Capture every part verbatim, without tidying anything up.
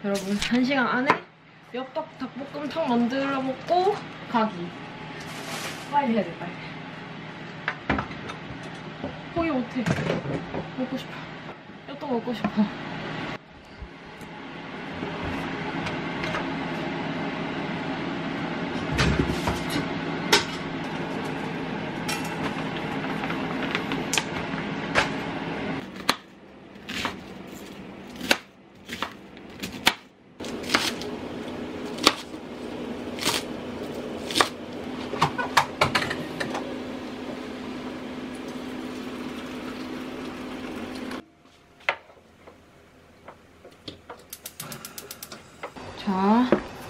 여러분 한 시간 안에 엽떡 닭볶음탕 만들어 먹고 가기. 빨리 해야 돼 빨리. 포기 못해. 먹고 싶어. 엽떡 먹고 싶어. 자,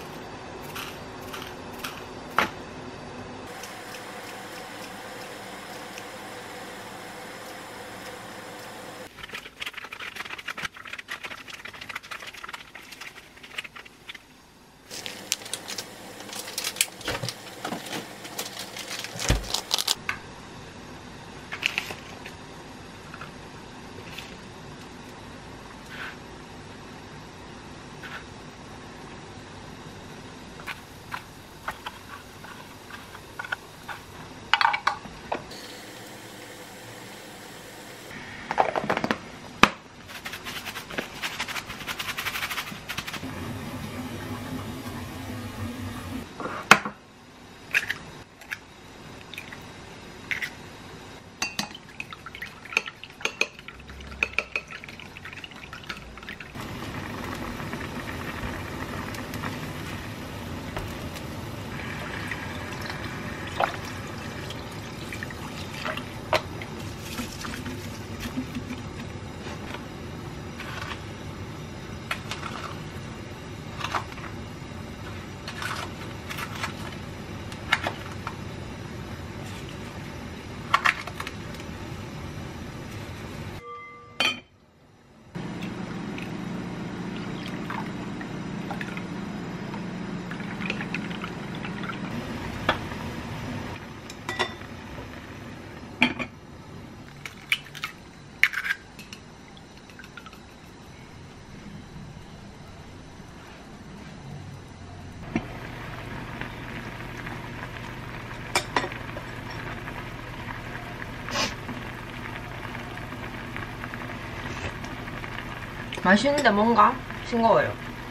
맛있는데 뭔가 싱거워요.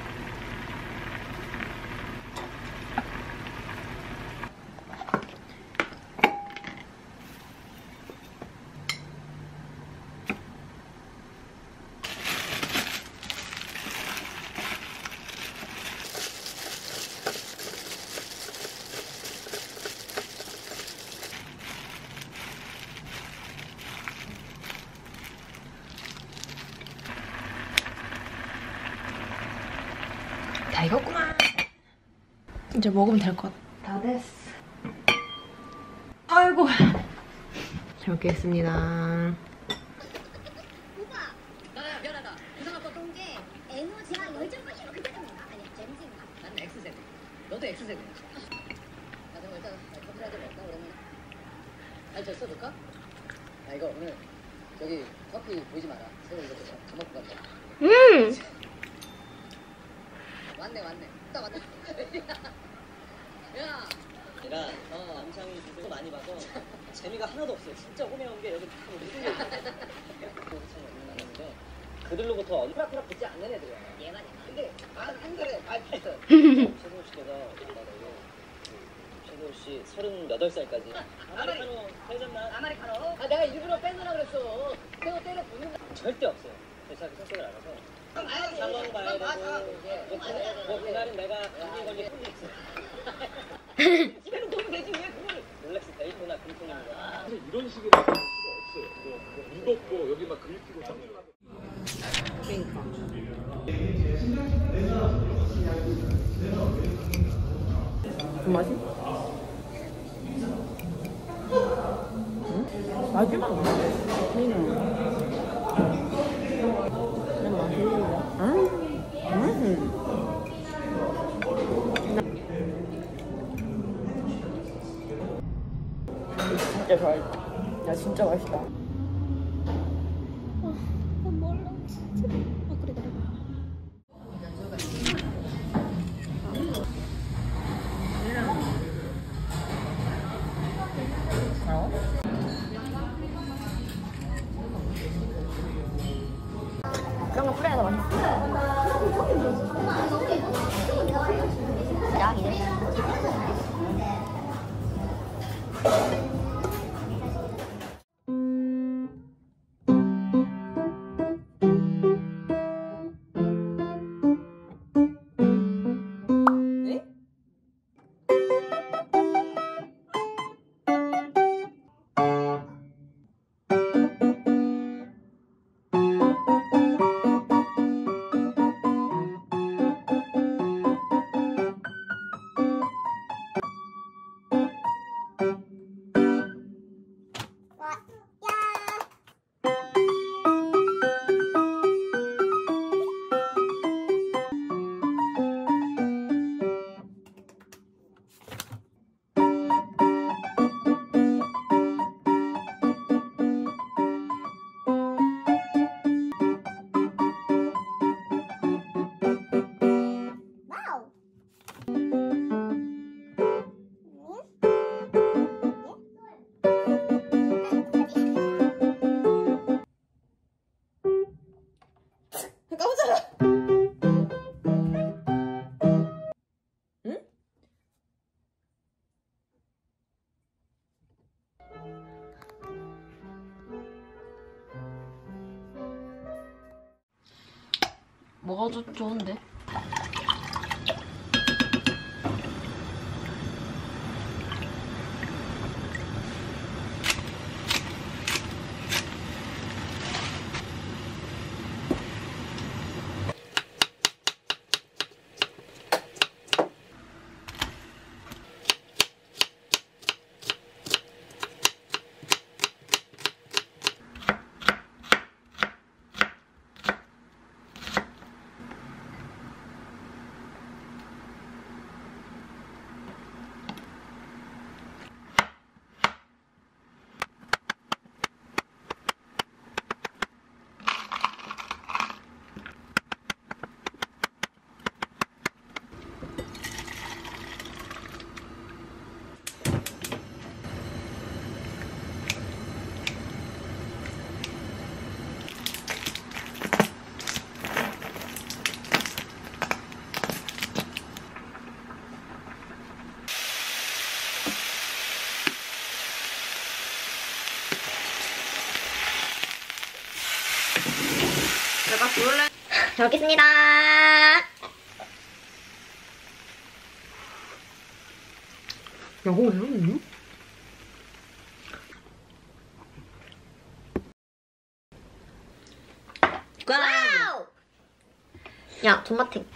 다 익었구만. 이제 먹으면 될 것 같아. 다 됐어. 아이고. 잘 먹겠습니다. 오빠! 나야 미안하다. 부상 아빠 똥게 에너지가 열정까지 이렇게 되는 건가? 아니야 잼진가? 나는 X세대. 너도 X세대야. 나 그럼 일단 커피라도 먹자 그러면. 아니 저 써줄까? 아 이거 오늘 저기 커피 보이지 마라. 새로 이거 좀 까먹고 간다. 음! 왔네 왔네. 딱 왔네. 야! 제가 어, 남창이 주소 많이 봐서 재미가 하나도 없어요. 진짜 호명한 게 여기 다 모든 게 있어요. 나눴는데 그들로부터 언프락프락 붙지 않는 애들이야. 얘만 얘만. 근데 한 달에 발표했어요. 최승우 씨께서 말하고 최승우 씨 서른여덟 살까지 아메리카노 세잔만 아메리카노? 아 내가 일부러 뺀거라 그랬어. 새우 때려 부는 거. 절대 없어요. 제가 그 성격을 알아서 상황 봐야 되고 뭐 그날은 내가 감기 걸리 풀리 있어. 집에는 보면 되지 왜 그걸 롤렉스 데이토나 금통입니다. 사실 이런 식으로 할 수가 없어요. 그거, 그거 무겁고 여기 막 긁히고 ጨ물하고. 그러니까. 그 맛이? 응? 마지막 응. 그냥 맛있는데? 응? 응? 진짜 좋아했다. 야 진짜 맛있다. 아 몰라 진짜. 아 그래 그래. 좋, 좋은데? 내가 부을래? 잘 먹겠습니다. 야구 왜 하는 와우! 야, 존맛탱.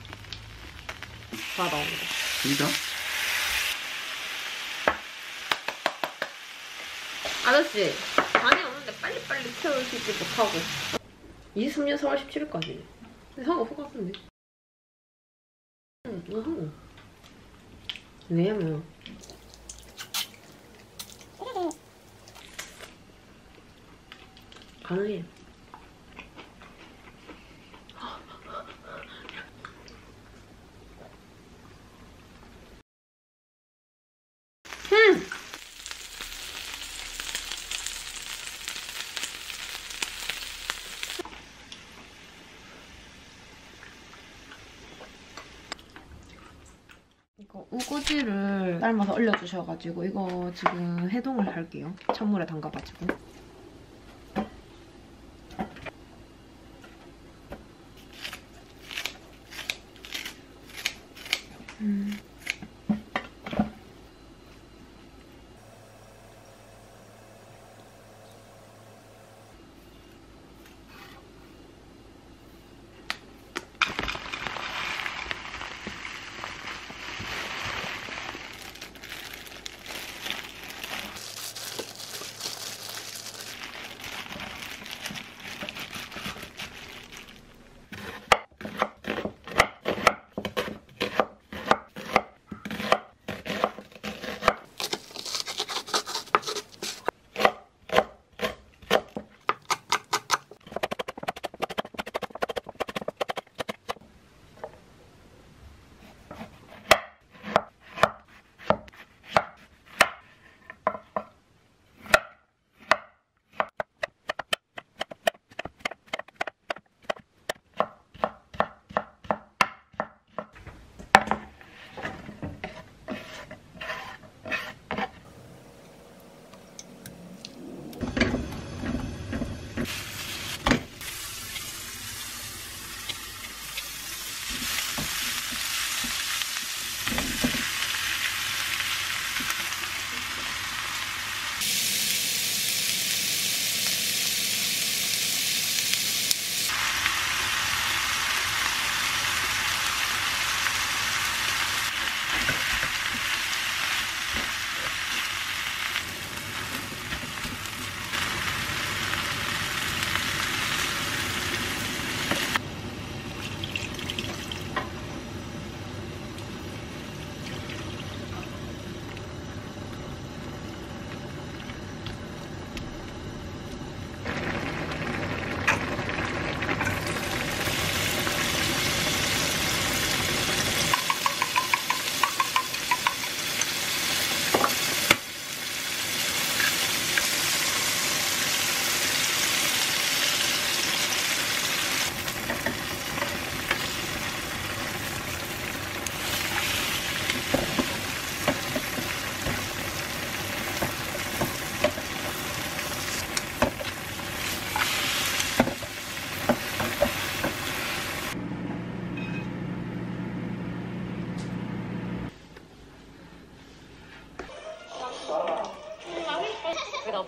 다 나온다. 진짜? 아저씨, 잔이 없는데 빨리빨리 채우시지 못하고. 이십삼 년 사월 십칠일까지. 근데 상관없을 것 같은데. 응, 이거 상관. 왜냐면. 가능해. 음! 이거 우거지를 삶아서 얼려주셔가지고 이거 지금 해동을 할게요. 찬물에 담가가지고. 음.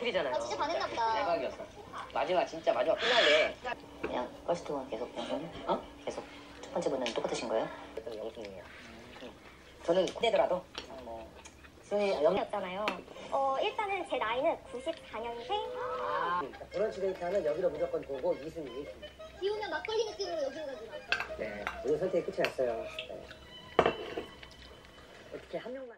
어필이잖아요. 아, 진짜 반했나 보다. 대박이었어. 마지막 진짜 마지막 피날레. 그냥 퍼스트 원 계속 영순? 어? 계속 첫 번째 분은 똑같으신 거예요? 그랬던 영순이에요. 저는 그대더라도 뭐 순위 영. 였잖아요. 어, 일단은 제 나이는 구십사 년생. 아, 브런치 데이트는 여기로 무조건 보고 이순위. 비 오면 막걸리 느낌으로 여기로 가지 마. 네, 오늘 선택이 끝이 났어요. 네. 어떻게 한 명만.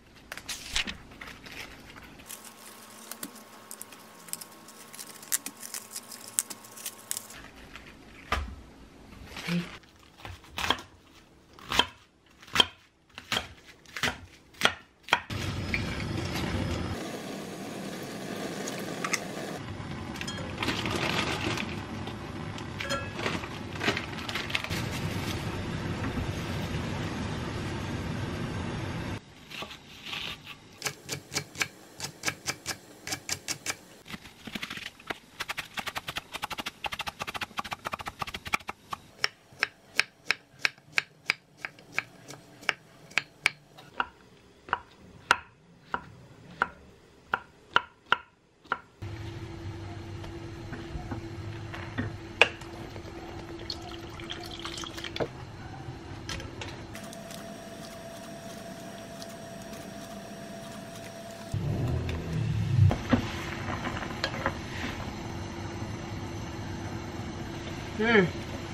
음.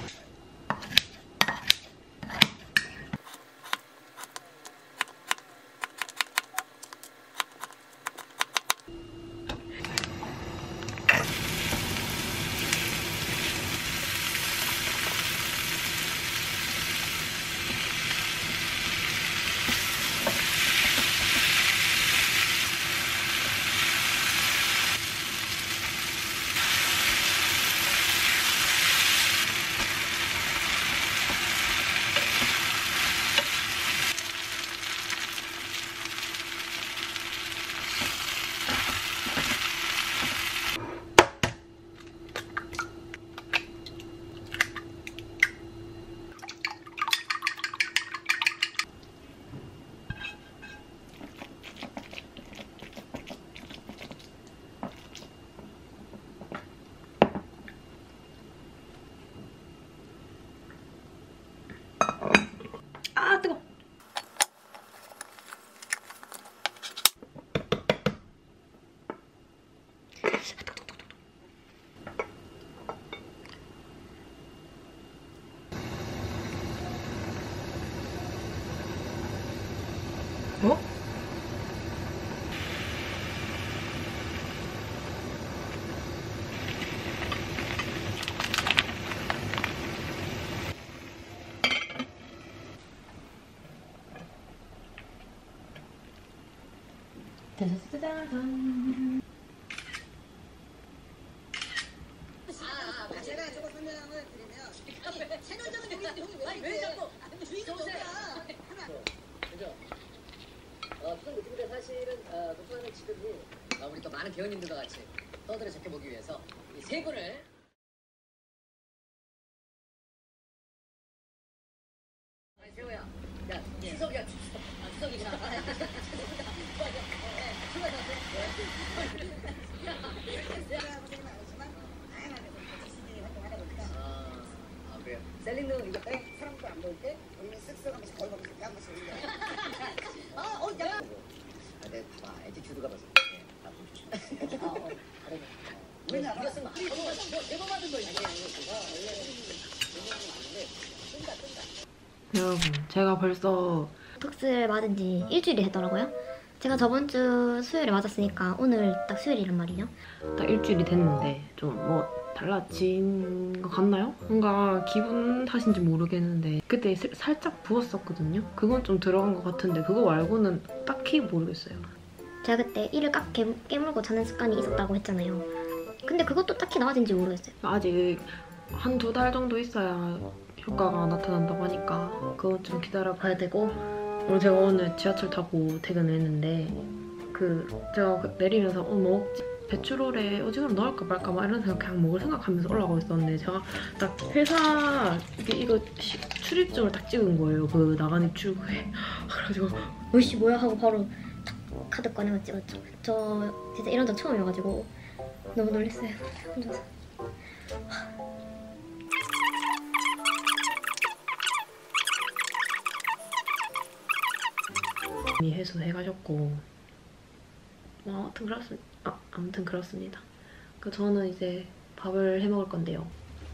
아 뜨거. 어? 짜자자잔. 아, 제가 저거 설명을 드리면 채널적인 얘기인데 형이 왜 왜 자꾸 주인공이야? 그죠? 어, 그런 느낌인데 사실은 어, 독서하는 지금이 어, 우리 또 많은 배우님들과 같이 떠들어 적혀보기 위해서 이 세 분을 아니 세호야, 야 추석이야 추석. 아 추석이구나. 맞아. 네, 추석이었어. 제가 보기에는 알지만 다양하게 지식이 활동하다 보니까 아, 아 그래요. 셀린은 이거 네, 사람도 안 볼 때 우리는 쓱쓱하면서 거울 보면서 이렇게 한 번씩 있는 거야. 아, 어, 야. 아, 내 봐, 에티튜드가 벌써. 예, 나좀 조심. 어, 어, 그래. 왜냐? 이겼으면 한 번만 더 대박 받은 거 아니야? 원래 원래는 뜬다 뜬다. 여러분, 제가 벌써 독스를 맞은 지 일주일이 됐더라고요. 제가 저번 주 수요일에 맞았으니까 오늘 딱 수요일이란 말이죠. 딱 일주일이 됐는데 좀 뭐 달라진 것 같나요? 뭔가 기분 탓인지 모르겠는데 그때 살- 살짝 부었었거든요. 그건 좀 들어간 것 같은데 그거 말고는 딱히 모르겠어요. 제가 그때 이를 깍 깨- 깨물고 자는 습관이 있었다고 했잖아요. 근데 그것도 딱히 나아진지 모르겠어요. 아직 한 두 달 정도 있어야 효과가 나타난다고 하니까 그거 좀 기다려봐야 되고 오늘 제가 오늘 지하철 타고 퇴근했는데 그 제가 그 내리면서 어, 뭐 먹지? 배추롤에 오징어를 넣을까 말까 막 이런 생각 그냥 먹을 생각하면서 올라가고 있었는데 제가 딱 회사 이게 이거 시- 출입증을 딱 찍은 거예요. 그 나가는 출구에. 그래가지고 어이씨 뭐야 하고 바로 탁 카드 꺼내고 찍었죠. 저 진짜 이런 적 처음이어가지고 너무 놀랐어요. 혼자서. 이미 해소해 가셨고 뭐 아무튼 그렇습 아 아무튼 그렇습니다. 그 저는 이제 밥을 해 먹을 건데요.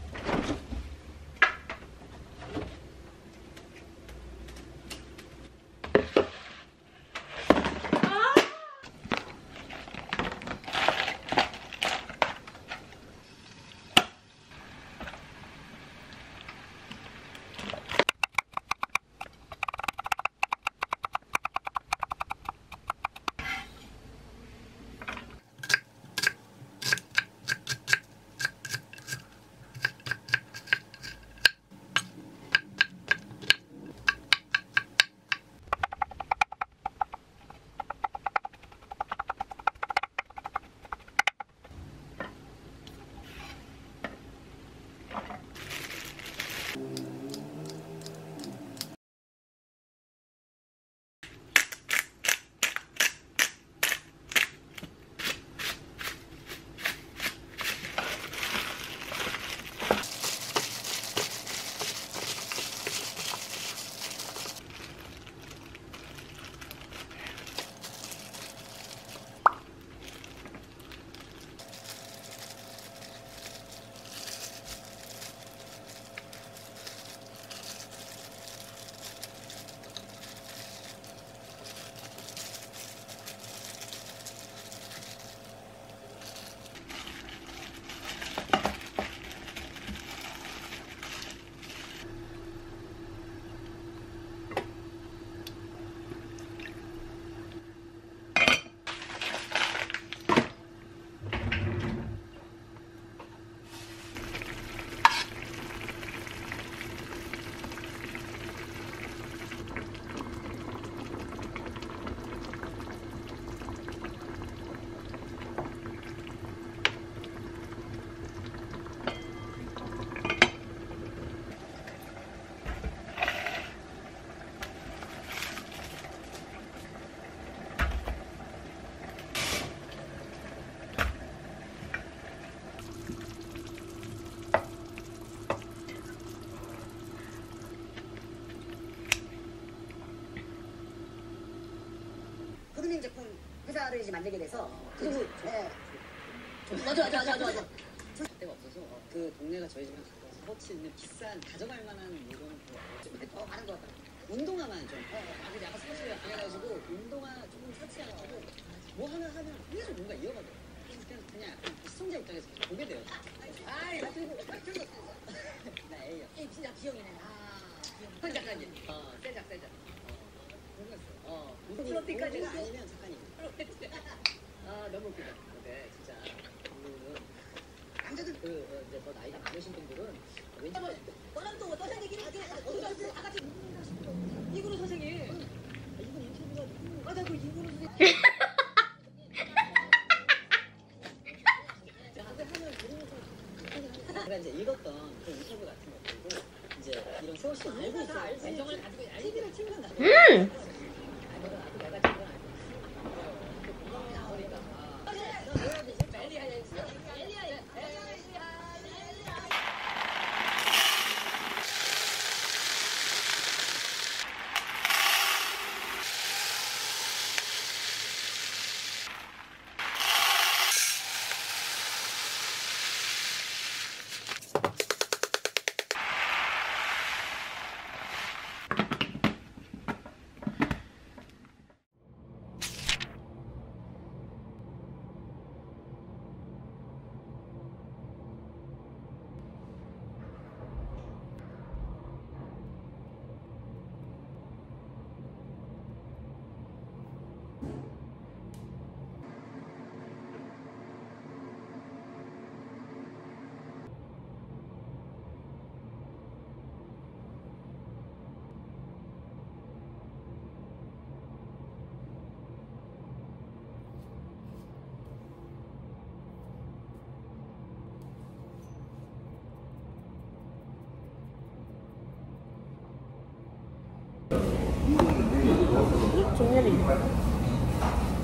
푸드님 제품 회사를 이제 만들게 돼서 그리고 네. 맞아 맞아 맞아 맞아. 데가 없어서 그 동네가 저희 집이랑 가까워서 서치 있는 비싼 가져갈 만한 물건 더 많은 것 같다. 운동화만 좀 아주 약간 서치를 안 해가지고 운동화 조금 서치해가지고 뭐 하나 하면 계속 뭔가 이어가더라고요. 그래서 그냥 약간 시청자 입장에서 보게 돼요. 아이 나 들고 나 들고 나 A야. 이 진짜 기영이네. 아 기영. 한 작가님. 어, 세작 세작. 모르겠어요. 어, 플로티까지는 아니면 작가님. 아 너무 웃기다. 근데 진짜 그 남자들 그 어, 이제 더 나이가 많으신 분들은 왠지 너랑 또 떠난 얘기를 하게 어디 다 같이 이구루 선생님. 이분 인터뷰가 누구? 맞아 그 이구루 선생님. 제가 이제 읽었던 그 인터뷰 같은 것들도 이제 이런 세호 씨 알고 있어요. 애정을 가지고 티비를 치면 나도. 음! 내가 지금 알고 있어. 그 공감이 나오니까. 종류를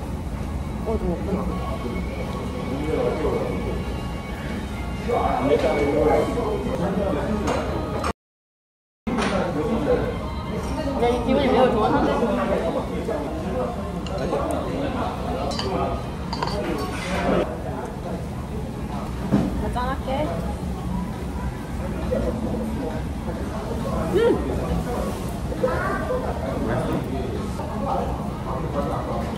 어, 좀 없구나. 내 기분이 매우 좋아하는데. 나 짠할게. 음!